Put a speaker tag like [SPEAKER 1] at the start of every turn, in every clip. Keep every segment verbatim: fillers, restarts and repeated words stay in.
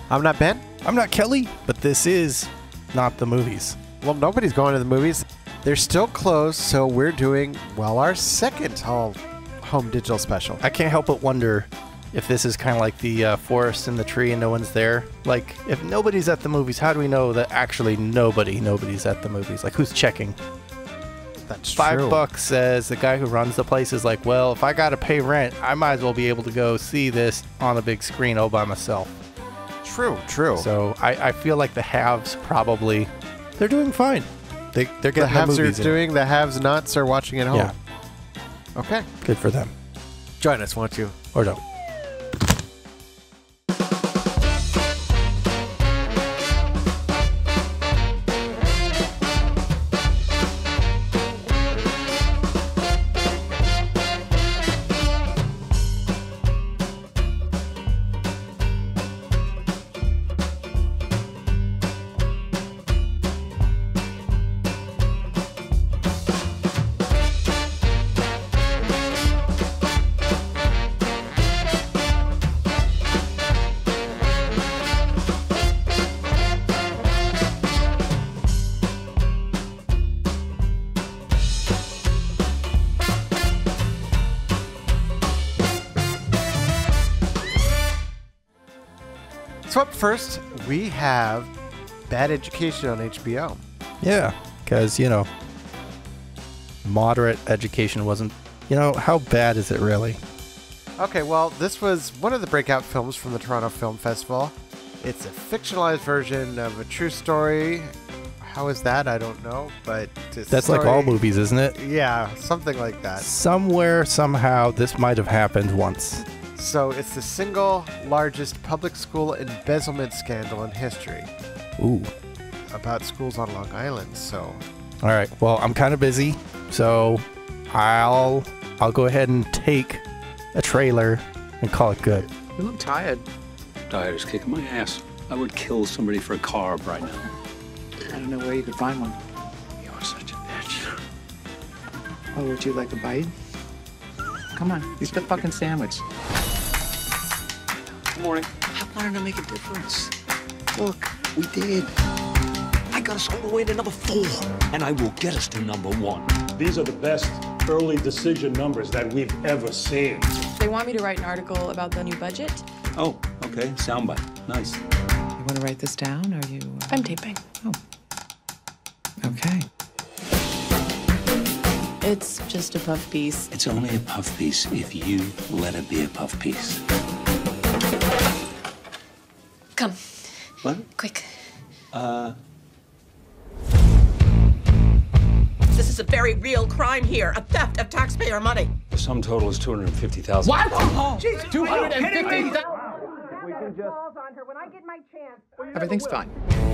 [SPEAKER 1] I'm not Ben.
[SPEAKER 2] I'm not Kelly, but this is Not the Movies.
[SPEAKER 1] Well, nobody's going to the movies. They're still closed, so we're doing, well, our second all home digital special.
[SPEAKER 2] I can't help but wonder if this is kind of like the uh, forest in the tree and no one's there. Like, if nobody's at the movies, how do we know that actually nobody, nobody's at the movies? Like, who's checking?
[SPEAKER 1] That's
[SPEAKER 2] Five
[SPEAKER 1] true.
[SPEAKER 2] bucks says the guy who runs the place is like, well, if I got to pay rent, I might as well be able to go see this on a big screen all by myself.
[SPEAKER 1] True, true.
[SPEAKER 2] So I, I feel like the haves probably, they're doing fine. They, they're getting
[SPEAKER 1] the haves
[SPEAKER 2] the
[SPEAKER 1] are
[SPEAKER 2] movies in.
[SPEAKER 1] doing, the haves nots are watching at home.
[SPEAKER 2] Yeah.
[SPEAKER 1] Okay.
[SPEAKER 2] Good for them.
[SPEAKER 1] Join us, won't you?
[SPEAKER 2] Or don't.
[SPEAKER 1] So up first, we have Bad Education on H B O.
[SPEAKER 2] Yeah, because, you know, moderate education wasn't, you know, how bad is it really?
[SPEAKER 1] Okay, well, this was one of the breakout films from the Toronto Film Festival. It's a fictionalized version of a true story. How is that? I don't know, but it's
[SPEAKER 2] That's like all movies, isn't it?
[SPEAKER 1] Yeah, something like that.
[SPEAKER 2] Somewhere, somehow, this might have happened once.
[SPEAKER 1] So it's the single largest public school embezzlement scandal in history.
[SPEAKER 2] Ooh.
[SPEAKER 1] About schools on Long Island, so...
[SPEAKER 2] All right, well, I'm kind of busy, so I'll I'll go ahead and take a trailer and call it good.
[SPEAKER 3] You look tired. Tired is kicking my ass. I would kill somebody for a carb right now.
[SPEAKER 4] I don't know where you could find one.
[SPEAKER 3] You're such a bitch.
[SPEAKER 4] Oh, would you like a bite? Come on, eat the fucking sandwich.
[SPEAKER 3] Good morning. I wanted to make a difference.
[SPEAKER 4] Look, we did.
[SPEAKER 3] I got us all the way to number four, and I will get us to number one.
[SPEAKER 5] These are the best early decision numbers that we've ever seen.
[SPEAKER 6] They want me to write an article about the new budget.
[SPEAKER 3] Oh, okay. Soundbite. Nice.
[SPEAKER 4] You want to write this down, or you... Uh...
[SPEAKER 6] I'm taping.
[SPEAKER 4] Oh. Okay.
[SPEAKER 6] It's just a puff piece.
[SPEAKER 3] It's only a puff piece if you let it be a puff piece.
[SPEAKER 6] Come.
[SPEAKER 3] What?
[SPEAKER 6] Quick.
[SPEAKER 3] Uh...
[SPEAKER 7] This is a very real crime here, a theft of taxpayer money.
[SPEAKER 5] The sum total is two hundred fifty thousand.
[SPEAKER 4] What?
[SPEAKER 7] Oh,
[SPEAKER 4] two hundred fifty thousand? Everything's fine.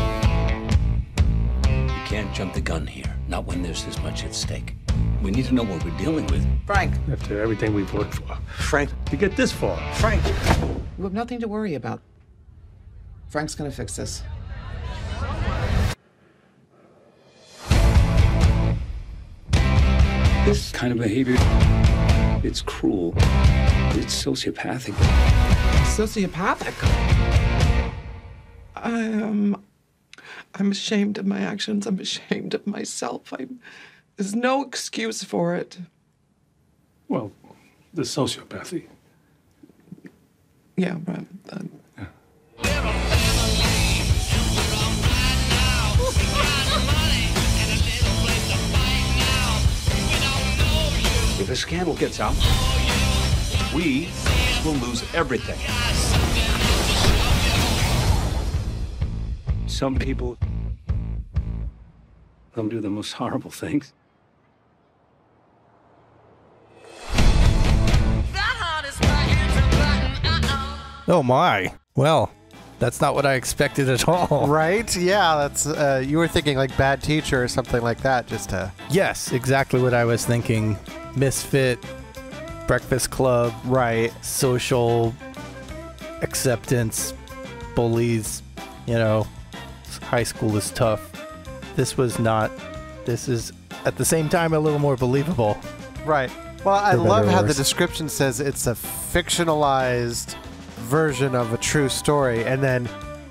[SPEAKER 3] You can't jump the gun here, not when there's this much at stake. We need to know what we're dealing with.
[SPEAKER 7] Frank.
[SPEAKER 5] After everything we've worked for.
[SPEAKER 3] Frank.
[SPEAKER 5] To get this far.
[SPEAKER 3] Frank.
[SPEAKER 4] You have nothing to worry about. Frank's gonna fix this.
[SPEAKER 3] This kind of behavior, it's cruel. It's sociopathic.
[SPEAKER 4] Sociopathic? I am... I'm ashamed of my actions. I'm ashamed of myself. I'm... There's no excuse for it.
[SPEAKER 5] Well, the sociopathy.
[SPEAKER 4] Yeah, right. Uh,
[SPEAKER 3] If a scandal gets out, we will lose everything. Some people, they'll do the most horrible things.
[SPEAKER 2] Oh my. Well, that's not what I expected at all.
[SPEAKER 1] Right? Yeah, that's. Uh, you were thinking like Bad Teacher or something like that, just to.
[SPEAKER 2] Yes, exactly what I was thinking. Misfit, Breakfast Club,
[SPEAKER 1] Right.
[SPEAKER 2] social acceptance, bullies, you know, high school is tough. This was not. This is at the same time a little more believable.
[SPEAKER 1] Right. Well, I
[SPEAKER 2] For better
[SPEAKER 1] love
[SPEAKER 2] or
[SPEAKER 1] how the
[SPEAKER 2] worse.
[SPEAKER 1] description says it's a fictionalized version of a true story, and then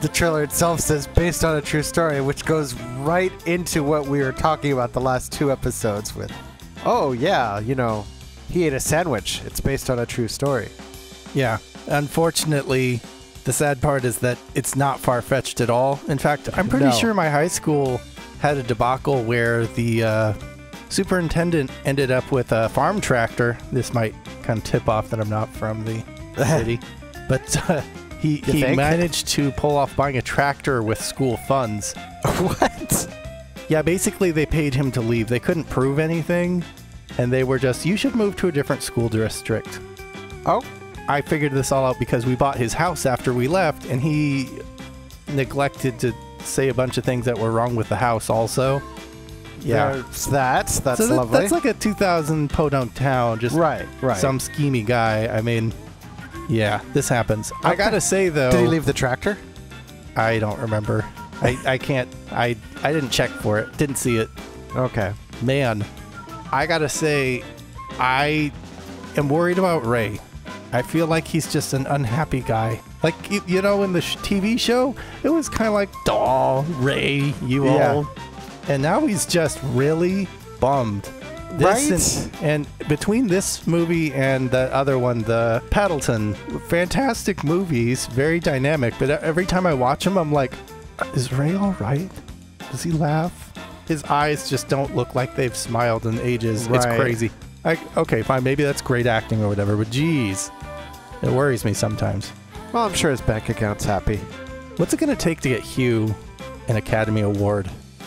[SPEAKER 1] the trailer itself says based on a true story, which goes right into what we were talking about the last two episodes with. Oh, yeah, you know, he ate a sandwich. It's based on a true story.
[SPEAKER 2] Yeah. Unfortunately, the sad part is that it's not far-fetched at all. In fact, I'm pretty
[SPEAKER 1] No.
[SPEAKER 2] sure my high school had a debacle where the uh, superintendent ended up with a farm tractor. This might kind of tip off that I'm not from the city. But uh, he, he
[SPEAKER 1] think?
[SPEAKER 2] managed to pull off buying a tractor with school funds.
[SPEAKER 1] What?
[SPEAKER 2] Yeah, basically they paid him to leave. They couldn't prove anything, and they were just, you should move to a different school district.
[SPEAKER 1] Oh,
[SPEAKER 2] I figured this all out because we bought his house after we left, and he neglected to say a bunch of things that were wrong with the house also. Yeah.
[SPEAKER 1] there's that. That's
[SPEAKER 2] so that-
[SPEAKER 1] lovely.
[SPEAKER 2] That's like a two thousand podunk town, just
[SPEAKER 1] Right, right.
[SPEAKER 2] some schemy guy. I mean, yeah, this happens. I
[SPEAKER 1] Okay.
[SPEAKER 2] gotta say, though...
[SPEAKER 1] Did he leave the tractor?
[SPEAKER 2] I don't remember. I, I can't... I, I didn't check for it. Didn't see it.
[SPEAKER 1] Okay.
[SPEAKER 2] Man, I gotta say, I am worried about Ray. I feel like he's just an unhappy guy. Like, you, you know, in the sh- T V show, it was kind of like, "Aw, Ray, you
[SPEAKER 1] Yeah.
[SPEAKER 2] all." And now he's just really bummed. This
[SPEAKER 1] Right?
[SPEAKER 2] And, and between this movie and the other one, the Paddleton, fantastic movies, very dynamic. But every time I watch them, I'm like, is Ray all right? Does he laugh? His eyes just don't look like they've smiled in ages. It's
[SPEAKER 1] Right.
[SPEAKER 2] crazy. I, okay, fine. Maybe that's great acting or whatever, but geez, it worries me sometimes.
[SPEAKER 1] Well, I'm sure his bank account's happy.
[SPEAKER 2] What's it going to take to get Hugh an Academy Award?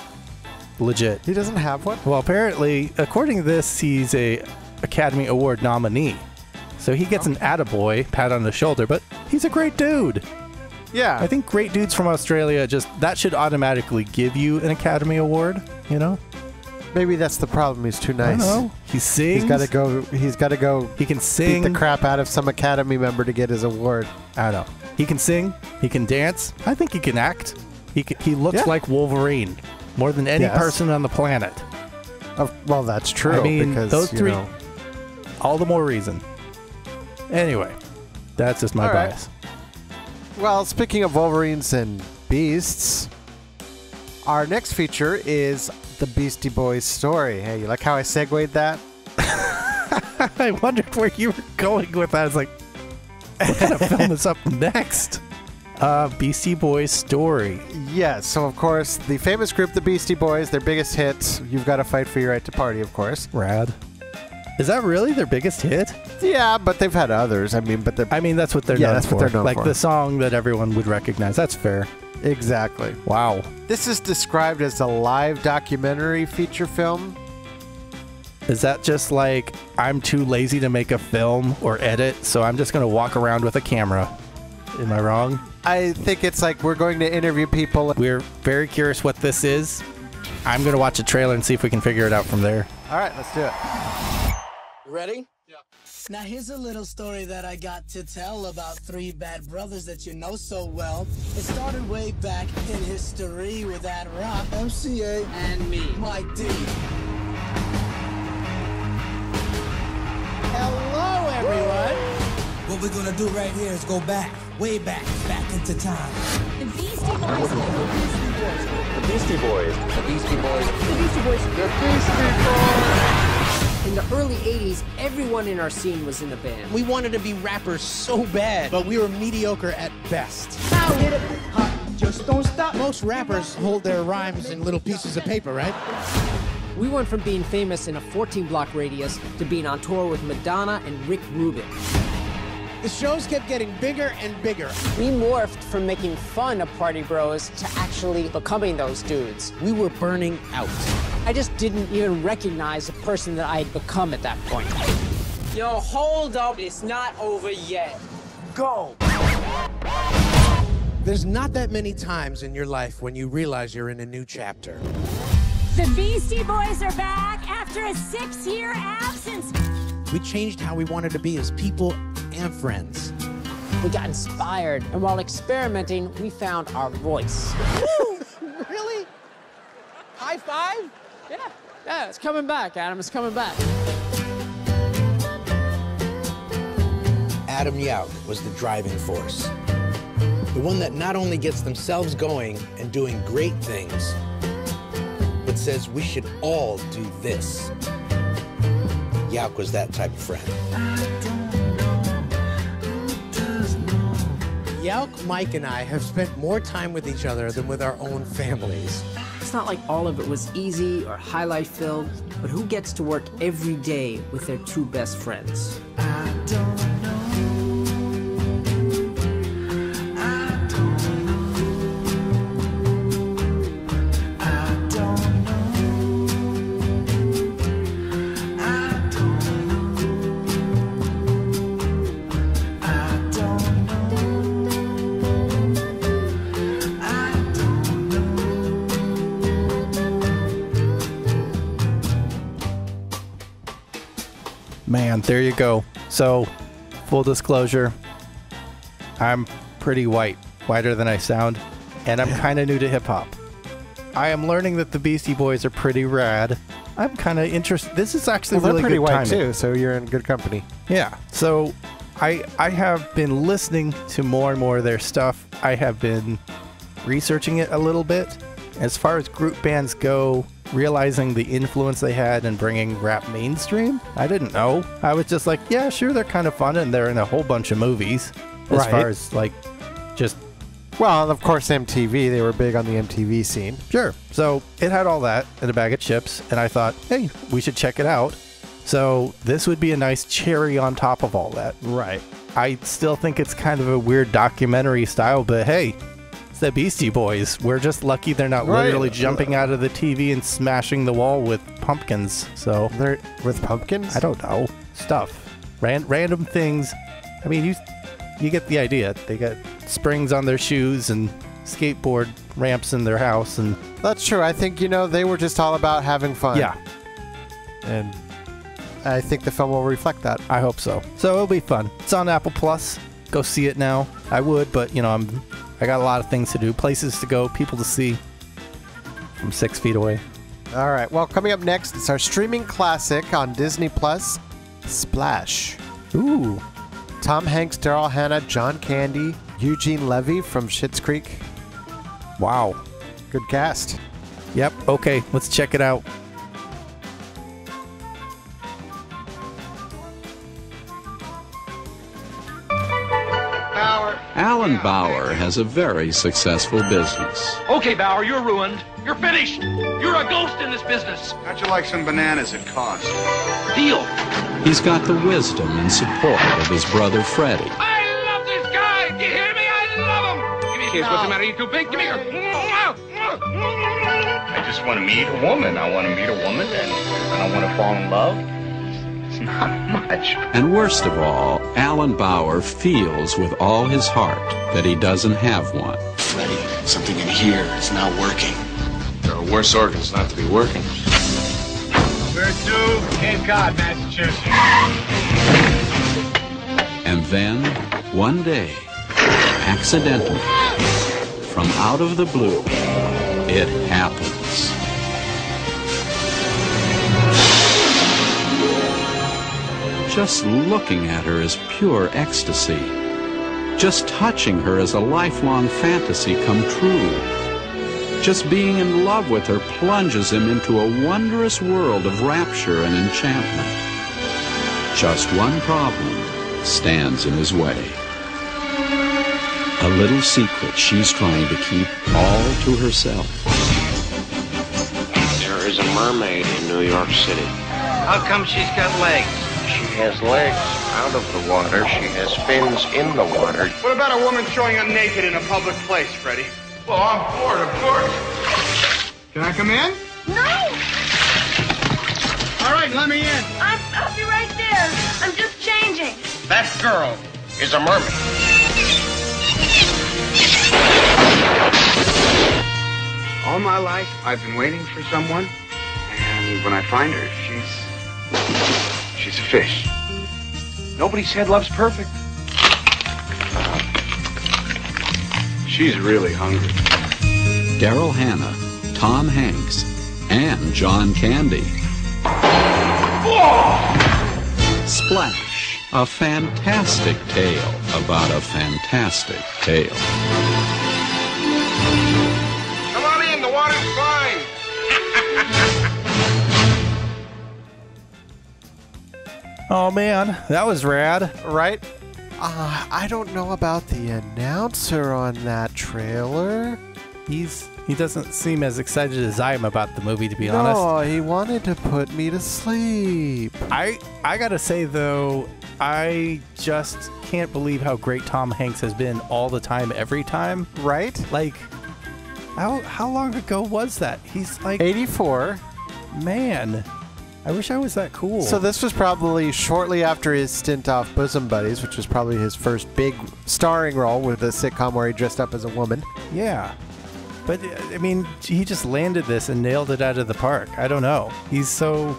[SPEAKER 2] Legit.
[SPEAKER 1] He doesn't have one?
[SPEAKER 2] Well, apparently, according to this, he's a Academy Award nominee. So he gets an attaboy, pat on the shoulder, but he's a great dude.
[SPEAKER 1] Yeah.
[SPEAKER 2] I think great dudes from Australia, just that should automatically give you an Academy Award, you know?
[SPEAKER 1] Maybe that's the problem. He's too
[SPEAKER 2] I
[SPEAKER 1] nice.
[SPEAKER 2] don't know. He sings.
[SPEAKER 1] He's got to go. He's got to go.
[SPEAKER 2] He can
[SPEAKER 1] Beat
[SPEAKER 2] sing.
[SPEAKER 1] the crap out of some Academy member to get his award.
[SPEAKER 2] I don't know. He can sing. He can dance. I think he can act. He can, he looks
[SPEAKER 1] Yeah.
[SPEAKER 2] like Wolverine more than any
[SPEAKER 1] Yes.
[SPEAKER 2] person on the planet.
[SPEAKER 1] Oh, well, that's true.
[SPEAKER 2] I mean,
[SPEAKER 1] because,
[SPEAKER 2] those
[SPEAKER 1] you
[SPEAKER 2] three,
[SPEAKER 1] know-
[SPEAKER 2] all the more reason. Anyway, that's just my
[SPEAKER 1] All right.
[SPEAKER 2] bias.
[SPEAKER 1] Well, speaking of Wolverines and beasts, our next feature is the Beastie Boys Story. Hey, you like how I segued that?
[SPEAKER 2] I wondered where you were going with that. I was like, what kind of film is up next? Uh, Beastie Boys Story.
[SPEAKER 1] Yes. So, of course, the famous group, the Beastie Boys, their biggest hit, You've Got to Fight for Your Right to Party, of course.
[SPEAKER 2] Rad. Is that really their biggest hit?
[SPEAKER 1] Yeah, but they've had others. I mean, but they're...
[SPEAKER 2] I mean, that's what they're
[SPEAKER 1] Yeah,
[SPEAKER 2] known
[SPEAKER 1] that's
[SPEAKER 2] for.
[SPEAKER 1] what they're known
[SPEAKER 2] like
[SPEAKER 1] for.
[SPEAKER 2] the song that everyone would recognize. That's fair.
[SPEAKER 1] Exactly.
[SPEAKER 2] Wow.
[SPEAKER 1] This is described as a live documentary feature film.
[SPEAKER 2] Is that just like, I'm too lazy to make a film or edit, so I'm just going to walk around with a camera? Am I wrong?
[SPEAKER 1] I think it's like we're going to interview people.
[SPEAKER 2] We're very curious what this is. I'm going to watch a trailer and see if we can figure it out from there.
[SPEAKER 1] All right, let's do it.
[SPEAKER 8] Ready? Yeah. Now here's a little story that I got to tell about three bad brothers that you know so well. It started way back in history with that rock, M C A, and me, Mike D. Hello, everyone. What we're gonna do right here is go back, way back, back into time.
[SPEAKER 9] The Beastie Boys.
[SPEAKER 3] The Beastie Boys.
[SPEAKER 7] The Beastie Boys. The Beastie Boys.
[SPEAKER 3] The Beastie Boys.
[SPEAKER 10] In the early eighties, everyone in our scene was in a band.
[SPEAKER 8] We wanted to be rappers so bad, but we were mediocre at best.
[SPEAKER 10] Now hit it.
[SPEAKER 8] Just don't stop. Most rappers hold their rhymes in little pieces of paper, right?
[SPEAKER 10] We went from being famous in a fourteen block radius to being on tour with Madonna and Rick Rubin.
[SPEAKER 8] The shows kept getting bigger and bigger.
[SPEAKER 10] We morphed from making fun of Party Bros to actually becoming those dudes.
[SPEAKER 8] We were burning out.
[SPEAKER 10] I just didn't even recognize the person that I had become at that point.
[SPEAKER 7] Yo, hold up. It's not over yet.
[SPEAKER 8] Go! There's not that many times in your life when you realize you're in a new chapter.
[SPEAKER 9] The Beastie Boys are back after a six-year absence.
[SPEAKER 8] We changed how we wanted to be as people and friends.
[SPEAKER 10] We got inspired, and while experimenting, we found our voice.
[SPEAKER 8] Really? High five?
[SPEAKER 10] Yeah, yeah, it's coming back, Adam. It's coming back.
[SPEAKER 8] Adam Yout was the driving force. The one that not only gets themselves going and doing great things, but says we should all do this. Yauk was that type of friend. Yauk, Mike, and I have spent more time with each other than with our own families.
[SPEAKER 10] It's not like all of it was easy or highlight filled, but who gets to work every day with their two best friends?
[SPEAKER 11] I don't know. I don't know. I don't know. I don't know. I don't know. I don't know.
[SPEAKER 2] Man, there you go. So, full disclosure, I'm pretty white, whiter than I sound, and I'm kind of new to hip-hop. I am learning that the Beastie Boys are pretty rad. I'm kind of interested. This is actually
[SPEAKER 1] Well,
[SPEAKER 2] really
[SPEAKER 1] they're pretty
[SPEAKER 2] good
[SPEAKER 1] white
[SPEAKER 2] timing.
[SPEAKER 1] too, so you're in good company.
[SPEAKER 2] Yeah. So, I I have been listening to more and more of their stuff. I have been researching it a little bit. As far as group bands go, realizing the influence they had in bringing rap mainstream, I didn't know. I was just like, yeah, sure, they're kind of fun, and they're in a whole bunch of movies. As
[SPEAKER 1] Right.
[SPEAKER 2] far as, like, just...
[SPEAKER 1] Well, and of course, M T V. They were big on the M T V scene.
[SPEAKER 2] Sure. So it had all that in a bag of chips, and I thought, hey, we should check it out. So this would be a nice cherry on top of all that.
[SPEAKER 1] Right.
[SPEAKER 2] I still think it's kind of a weird documentary style, but hey, it's the Beastie Boys. We're just lucky they're not
[SPEAKER 1] Right.
[SPEAKER 2] literally jumping out of the T V and smashing the wall with pumpkins. So
[SPEAKER 1] They're with pumpkins?
[SPEAKER 2] I don't know. Stuff. Ran- random things. I mean, you you get the idea. They got springs on their shoes and skateboard ramps in their house, and
[SPEAKER 1] That's true. I think, you know, they were just all about having fun.
[SPEAKER 2] yeah,
[SPEAKER 1] And I think the film will reflect that.
[SPEAKER 2] I hope so. So it'll be fun. It's on Apple Plus. Go see it now. I would, but you know, I'm I got a lot of things to do, places to go, people to see. I'm six feet away.
[SPEAKER 1] All right. Well, coming up next, it's our streaming classic on Disney Plus, Splash.
[SPEAKER 2] Ooh.
[SPEAKER 1] Tom Hanks, Daryl Hannah, John Candy, Eugene Levy from Schitt's Creek.
[SPEAKER 2] Wow.
[SPEAKER 1] Good cast.
[SPEAKER 2] Yep. Okay. Let's check it out.
[SPEAKER 12] Alan Bauer has a very successful business.
[SPEAKER 13] Okay, Bauer, you're ruined. You're finished. You're a ghost in this business.
[SPEAKER 14] How'd you like some bananas at cost?
[SPEAKER 13] Deal.
[SPEAKER 12] He's got the wisdom and support of his brother Freddie.
[SPEAKER 13] I love this guy. Do you hear me? I love him. Give me a kiss. What's the matter? You too big? Give me a...
[SPEAKER 14] I just want to meet a woman. I want to meet a woman, and, and I want to fall in love. It's not much.
[SPEAKER 12] And worst of all, Alan Bauer feels with all his heart that he doesn't have one.
[SPEAKER 14] Freddie, something in here is not working. There are worse organs not to be working.
[SPEAKER 13] Where to? Cape Cod, Massachusetts.
[SPEAKER 12] And then, one day, accidentally, from out of the blue, it happens. Just looking at her is pure ecstasy. Just touching her is a lifelong fantasy come true. Just being in love with her plunges him into a wondrous world of rapture and enchantment. Just one problem stands in his way. A little secret she's trying to keep all to herself.
[SPEAKER 15] There is a mermaid in New York City.
[SPEAKER 13] How come she's got legs?
[SPEAKER 15] She has legs out of the water. She has fins in the water.
[SPEAKER 14] What about a woman showing up naked in a public place, Freddie?
[SPEAKER 13] Well, I'm bored, of course.
[SPEAKER 14] Can I come in?
[SPEAKER 16] No!
[SPEAKER 14] All right, let me in.
[SPEAKER 16] I'm, I'll be right there. I'm just changing.
[SPEAKER 15] That girl is a mermaid.
[SPEAKER 14] All my life, I've been waiting for someone, and when I find her, she's... she's a fish.
[SPEAKER 13] Nobody said love's perfect.
[SPEAKER 14] She's really hungry.
[SPEAKER 12] Daryl Hannah, Tom Hanks, and John Candy. Splash. A fantastic tale about a fantastic tale.
[SPEAKER 13] Come on in, the water's fine.
[SPEAKER 2] Oh man, that was rad.
[SPEAKER 1] Right? Uh, I don't know about the announcer on that trailer.
[SPEAKER 2] He's he doesn't seem as excited as I am about the movie, to be honest.
[SPEAKER 1] No, he wanted to put me to sleep.
[SPEAKER 2] I I gotta say though, I just can't believe how great Tom Hanks has been all the time, every time.
[SPEAKER 1] Right?
[SPEAKER 2] Like, how how long ago was that? He's like
[SPEAKER 1] eighty-four.
[SPEAKER 2] Man, I wish I was that cool.
[SPEAKER 1] So this was probably shortly after his stint off Bosom Buddies, which was probably his first big starring role with a sitcom where he dressed up as a woman.
[SPEAKER 2] Yeah. But, I mean, he just landed this and nailed it out of the park. I don't know. He's so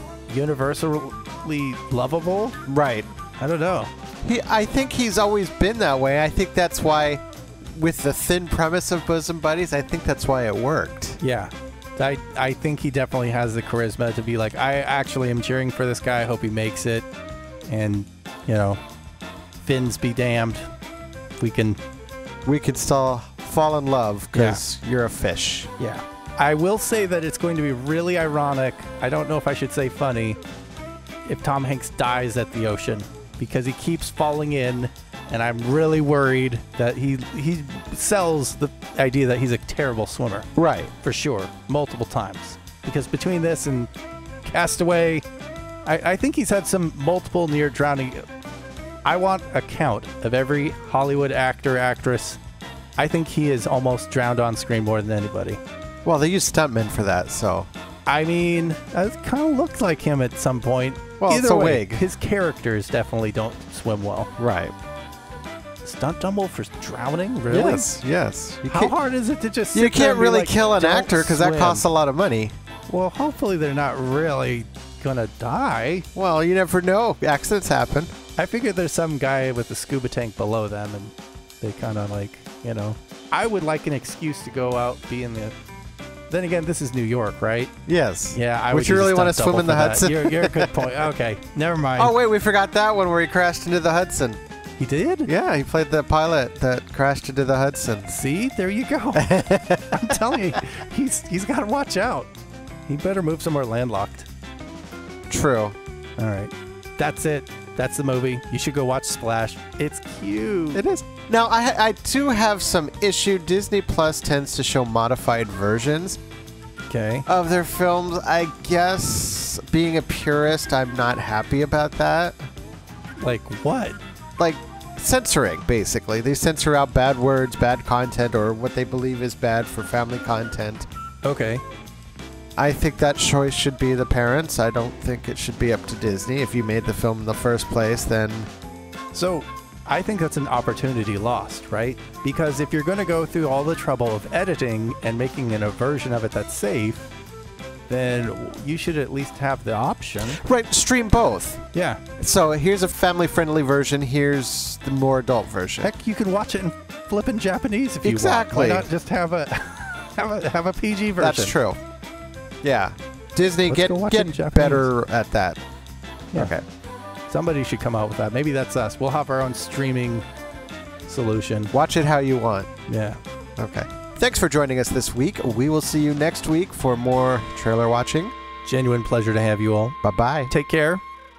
[SPEAKER 2] universally lovable.
[SPEAKER 1] Right.
[SPEAKER 2] I don't know.
[SPEAKER 1] He, I think he's always been that way. I think that's why, with the thin premise of Bosom Buddies, I think that's why it worked.
[SPEAKER 2] Yeah. I, I think he definitely has the charisma to be like, I actually am cheering for this guy. I hope he makes it. And, you know, fins be damned. We can...
[SPEAKER 1] We can still fall in love because yeah. you're a fish.
[SPEAKER 2] Yeah. I will say that it's going to be really ironic. I don't know if I should say funny, if Tom Hanks dies at the ocean, because he keeps falling in, and I'm really worried that he he sells the idea that he's a terrible swimmer.
[SPEAKER 1] Right.
[SPEAKER 2] For sure. Multiple times. Because between this and Castaway, I, I think he's had some multiple near drowning. I want a count of every Hollywood actor, actress. I think he is almost drowned on screen more than anybody.
[SPEAKER 1] Well, they use stuntmen for that, so.
[SPEAKER 2] I mean, it kind of looked like him at some point.
[SPEAKER 1] Well,
[SPEAKER 2] Either
[SPEAKER 1] it's a
[SPEAKER 2] way,
[SPEAKER 1] wig.
[SPEAKER 2] His characters definitely don't swim well.
[SPEAKER 1] Right.
[SPEAKER 2] Stunt double for drowning? Really?
[SPEAKER 1] Yes, yes.
[SPEAKER 2] You How hard is it to just sit
[SPEAKER 1] You
[SPEAKER 2] there
[SPEAKER 1] can't
[SPEAKER 2] and be
[SPEAKER 1] really
[SPEAKER 2] like,
[SPEAKER 1] kill an
[SPEAKER 2] "Don't
[SPEAKER 1] actor because that
[SPEAKER 2] swim"?
[SPEAKER 1] costs a lot of money.
[SPEAKER 2] Well, hopefully they're not really gonna die.
[SPEAKER 1] Well, you never know. Accidents happen.
[SPEAKER 2] I figured there's some guy with a scuba tank below them, and they kind of like, you know. I would like an excuse to go out, be in the... Then again, this is New York, right?
[SPEAKER 1] Yes.
[SPEAKER 2] Yeah, I
[SPEAKER 1] would
[SPEAKER 2] would
[SPEAKER 1] you
[SPEAKER 2] use a
[SPEAKER 1] really want to
[SPEAKER 2] stunt
[SPEAKER 1] swim in
[SPEAKER 2] double
[SPEAKER 1] the
[SPEAKER 2] for that.
[SPEAKER 1] Hudson?
[SPEAKER 2] You're, you're a good point. Okay, never mind.
[SPEAKER 1] Oh, wait, we forgot that one where he crashed into the Hudson.
[SPEAKER 2] He did?
[SPEAKER 1] Yeah, he played the pilot that crashed into the Hudson.
[SPEAKER 2] See? There you go. I'm telling you, he's he's got to watch out. He better move somewhere landlocked.
[SPEAKER 1] True.
[SPEAKER 2] All right. That's it. That's the movie. You should go watch Splash. It's cute.
[SPEAKER 1] It is. Now, I, I do have some issue. Disney Plus tends to show modified versions
[SPEAKER 2] okay.
[SPEAKER 1] of their films. I guess, being a purist, I'm not happy about that.
[SPEAKER 2] Like what?
[SPEAKER 1] Like censoring, basically. They censor out bad words, bad content, or what they believe is bad for family content.
[SPEAKER 2] Okay.
[SPEAKER 1] I think that choice should be the parents. I don't think it should be up to Disney. If you made the film in the first place, then...
[SPEAKER 2] So, I think that's an opportunity lost, right? Because if you're going to go through all the trouble of editing and making an, a version of it that's safe, then you should at least have the option.
[SPEAKER 1] Right, stream both.
[SPEAKER 2] Yeah.
[SPEAKER 1] So here's a family-friendly version. Here's the more adult version.
[SPEAKER 2] Heck, you can watch it in flippin' Japanese if you
[SPEAKER 1] exactly.
[SPEAKER 2] want. Why not just have a have a have a P G version?
[SPEAKER 1] That's true. Yeah. Disney,
[SPEAKER 2] Let's
[SPEAKER 1] get get better at that.
[SPEAKER 2] Yeah.
[SPEAKER 1] Okay.
[SPEAKER 2] Somebody should come out with that. Maybe that's us. We'll have our own streaming solution.
[SPEAKER 1] Watch it how you want.
[SPEAKER 2] Yeah.
[SPEAKER 1] Okay. Thanks for joining us this week. We will see you next week for more trailer watching.
[SPEAKER 2] Genuine pleasure to have you all.
[SPEAKER 1] Bye-bye.
[SPEAKER 2] Take care.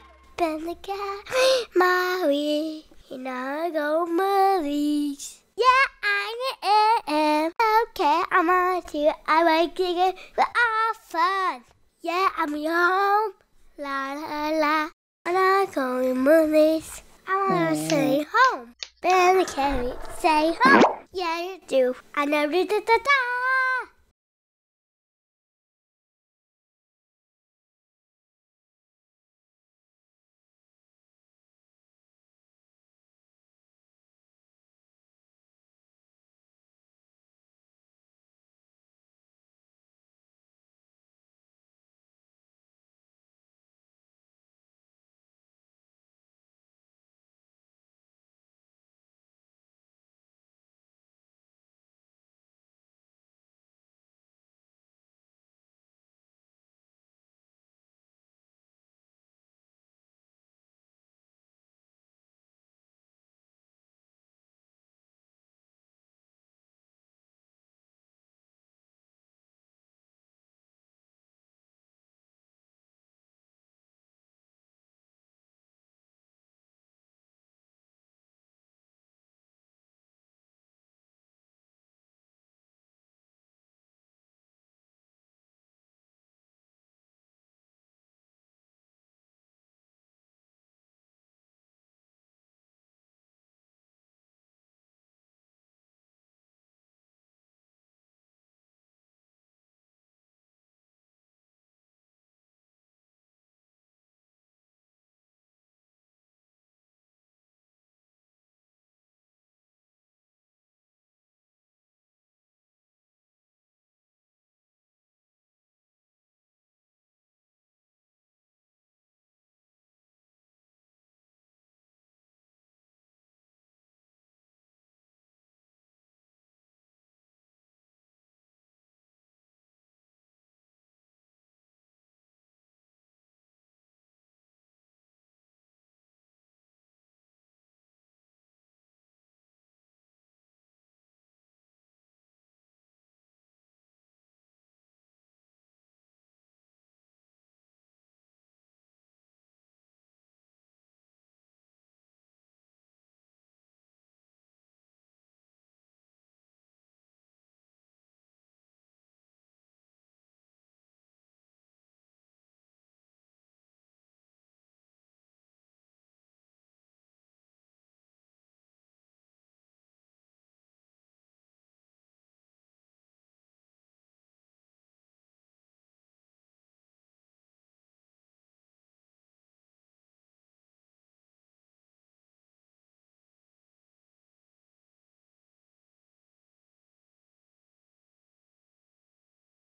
[SPEAKER 17] Maui, go movies. Yeah, I am. Okay, I'm on to. I like it. We're all fun. Yeah, I'm home. La la la. I'm not going movies. I want to stay home. Ben carry say home. Yeah, you do. I know. Da da da da.